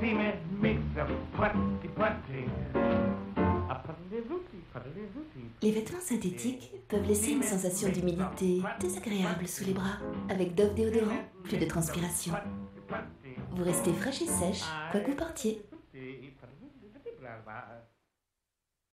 see me mix a putty putty. A putty rooty, putty rooty. Les vêtements synthétiques peuvent laisser une sensation d'humidité désagréable sous les bras. Avec Dove déodorant, plus de transpiration. Vous restez fraîche et sèche, quoi que vous portiez. Putty, putty, putty, putty, putty,